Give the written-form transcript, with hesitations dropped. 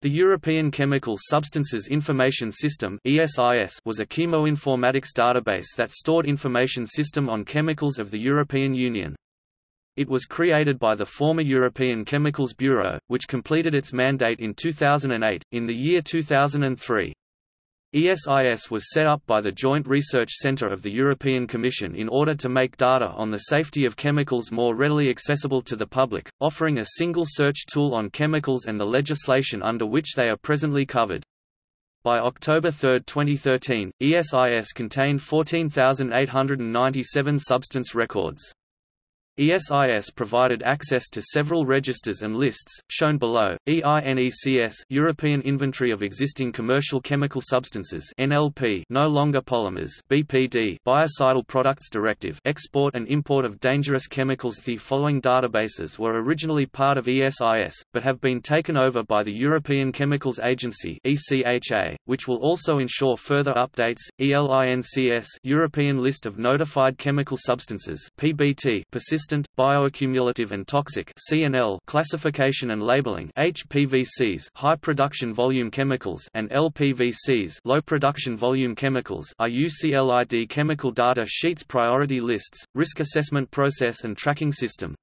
The European Chemical Substances Information System (ESIS) was a chemoinformatics database that stored information system on chemicals of the European Union. It was created by the former European Chemicals Bureau, which completed its mandate in 2008. In the year 2003, ESIS was set up by the Joint Research Centre of the European Commission in order to make data on the safety of chemicals more readily accessible to the public, offering a single search tool on chemicals and the legislation under which they are presently covered. By October 3, 2013, ESIS contained 14,897 substance records. ESIS provided access to several registers and lists, shown below: EINECS European Inventory of Existing Commercial Chemical Substances (NLP) no longer polymers, BPD Biocidal Products Directive Export and Import of Dangerous Chemicals. The following databases were originally part of ESIS, but have been taken over by the European Chemicals Agency (ECHA), which will also ensure further updates: ELINCS European List of Notified Chemical Substances (PBT) Persistent, bioaccumulative and toxic (CNL) classification and labeling, HPVCs high production volume chemicals and LPVCs low production volume chemicals are UCLID chemical data sheets priority lists, risk assessment process and tracking system.